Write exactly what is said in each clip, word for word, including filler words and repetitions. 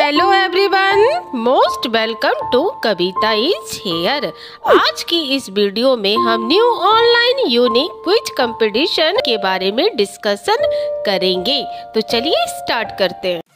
Hello everyone, most welcome to Kavita is here. आज की इस वीडियो में हम new online unique quiz competition के बारे में डिस्कशन करेंगे। तो चलिए स्टार्ट करते हैं।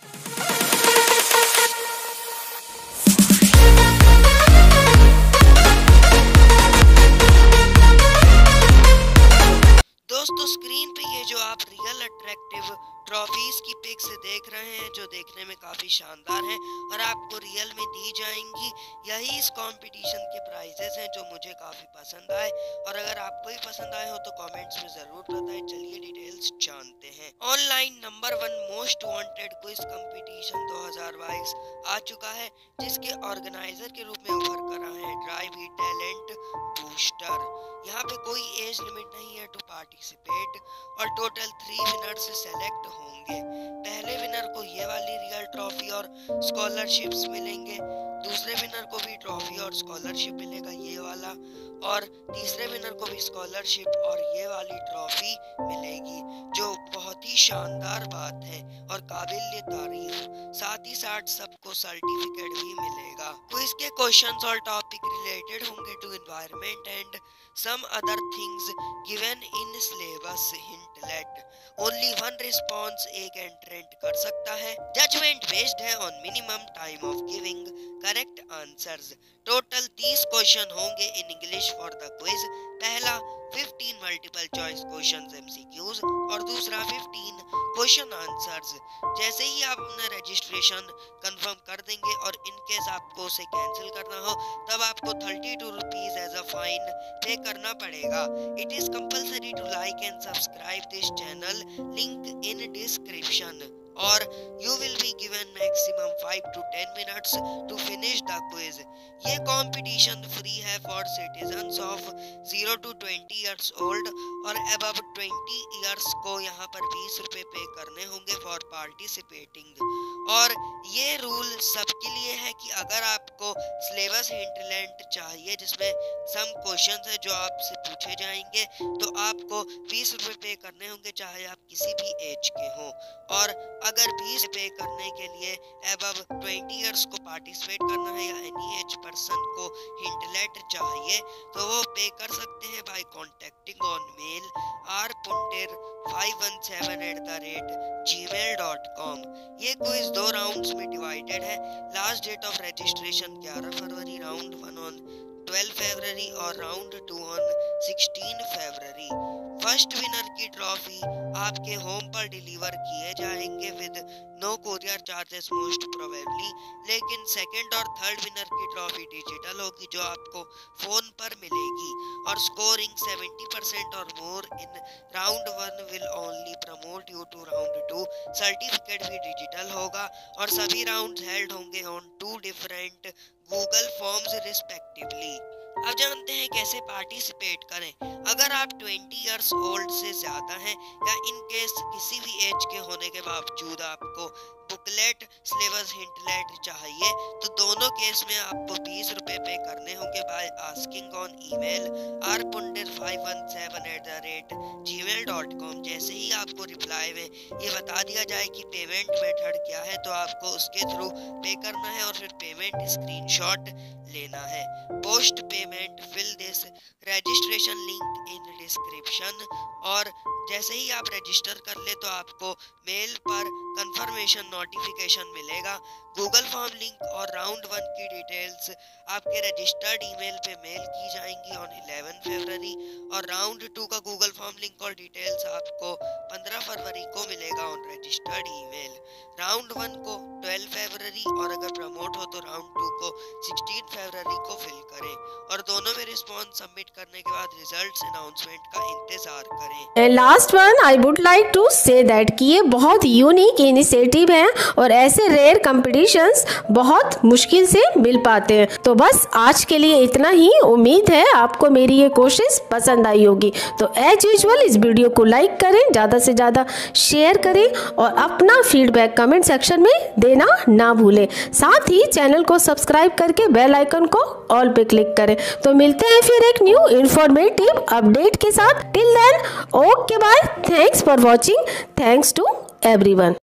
दोस्तों, स्क्रीन पे ये जो आप रियल अट्रैक्टिव ट्रॉफीज की पिक्स देख रहे हैं, जो देखने में काफी शानदार हैं और आपको रियल में दी जाएंगी, यही इस कंपटीशन के प्राइजेस हैं जो मुझे काफी पसंद आए। और अगर आपको भी पसंद आए हो तो कमेंट्स में जरूर बताएं। चलिए डिटेल्स जानते हैं। Online number one most wanted quiz competition दो हज़ार बाईस आ चुका है, जिसके ऑर्गेनाइजर के रूप में उभर कर रहे हैं ड्राइव ही टैलेंट बूस्टर। यहाँ पे कोई एज लिमिट नहीं है टू पार्टिसिपेट और टोटल थ्री विनर्स सेलेक्ट होंगे। पहले विनर को ये वाली रियल ट्रॉफी और स्कॉलरशिप्स मिलेंगे, दूसरे विनर को भी ट्रॉफी और स्कॉलरशिप मिलेगा ये वाला, और तीसरे विनर को भी स्कॉलरशिप और ये वाली ट्रॉफी मिलेगी, जो बहुत ही शानदार बात है और काबिल तारीफ। साथ ही साथ सबको सर्टिफिकेट भी मिलेगा। क्विज के क्वेश्चंस और टॉपिक रिलेटेड होंगे to environment and some other things given in syllabus. Hint let only one response एक एंट्रेंट कर सकता है। जजमेंट बेस्ड है on minimum time of giving correct answers. Total तीस क्वेश्चन होंगे in English for the quiz. पहला fifteen multiple choice questions MCQs और दूसरा फिफ्टीन क्वेश्चन आंसर्स। जैसे ही आप अपना रजिस्ट्रेशन कंफर्म कर देंगे और इन केस आपको उसे कैंसिल करना हो, तब आपको thirty two rupees as a fine pay करना पड़ेगा। It is compulsory to like and subscribe this channel, link in description. और you will be given maximum five to ten minutes to finish the quiz। ये competition free है for citizens of zero to twenty years old और above twenty years को यहाँ पर बीस रुपए pay करने होंगे फॉर पार्टिसिपेटिंग। और ये रूल सबके लिए है कि अगर आपको सिलेबस हिंटलेंट चाहिए जिसमें सम क्वेश्चंस है जो आपसे पूछे जाएंगे, तो आपको बीस रुपए पे करने होंगे चाहे आप किसी भी एज के हों। और अगर बीस पे करने के लिए अबव ट्वेंटी इयर्स को पार्टिसिपेट करना है या एनी एज पर्सन को हिंटलेट चाहिए, तो वो पे कर सकते हैं by contacting on mail R Pundir five one seven eight the rate gmail dot com. ये क्विज दो राउंड्स में डिवाइडेड है। लास्ट डेट ऑफ रजिस्ट्रेशन ग्यारह फरवरी, round one on twelve February और round two on sixteen February. First winner की trophy आपके home पर डिलीवर किए जाएंगे with no courier charges most probably, लेकिन सेकंड और थर्ड विनर की ट्रॉफी डिजिटल होगी जो आपको फोन पर मिलेगी। और स्कोरिंग सेवेंटी परसेंट और more in round one will only promote you to round two. Certificate भी डिजिटल होगा और सभी राउंड्स हेल्ड होंगे on two different Google forms respectively. अब जानते हैं कैसे पार्टिसिपेट करें। अगर आप ट्वेंटी इयर्स ओल्ड से ज्यादा हैं या इन केस किसी भी एज के होने के बावजूद आपको बुकलेट सिलेबस हिंटलेट चाहिए, तो दोनों केस में आपको बीस रुपए पे करने होंगे by asking on email R Pundir five one seven eight the rate gmail dot com. जैसे ही आपको रिप्लाई में ये बता दिया जाए कि पेमेंट मेथड क्या है, तो आपको उसके थ्रू पे करना है और फिर पेमेंट स्क्रीनशॉट लेना है। Post payment fill this registration link in description. और जैसे ही आप रजिस्टर कर ले तो आपको मेल पर कंफर्मेशन नोटिफिकेशन मिलेगा। गूगल फॉर्म लिंक और राउंड वन की डिटेल्स आपके रजिस्टर्ड ईमेल पे मेल की जाएंगी ऑन इलेवन फरवरी और राउंड टू का गूगल फॉर्म लिंक और डिटेल्स आपको पंद्रह फरवरी को मिलेगा on registered email. Round one को ट्वेल्व फरवरी और अगर प्रमोट हो तो राउंड टू को सिक्सटीन फरवरी को फिल करें और दोनों में रिस्पॉन्स सबमिट करने के बाद रिजल्ट्स अनाउंसमेंट का इंतजार करें। Last one I would like to say that कि ये बहुत यूनिक इनिशिएटिव है और ऐसे रेयर कंपटीशंस बहुत मुश्किल से मिल पाते हैं। तो बस आज के लिए इतना ही। उम्मीद है आपको मेरी ये कोशिश पसंद आई होगी। तो एज यूजुअल इस वीडियो को लाइक करें, ज़्यादा से ज़्यादा शेयर करें और अपना फीडबैक कमेंट सेक्शन में देना ना भूलें। साथ ही चैनल को सब्सक्राइब करके बेल आइकन को ऑल पे क्लिक करें। तो मिलते हैं फिर एक न्यू इंफॉर्मेटिव अपडेट के साथ। Till then okay bye, thanks for watching, thanks to everyone.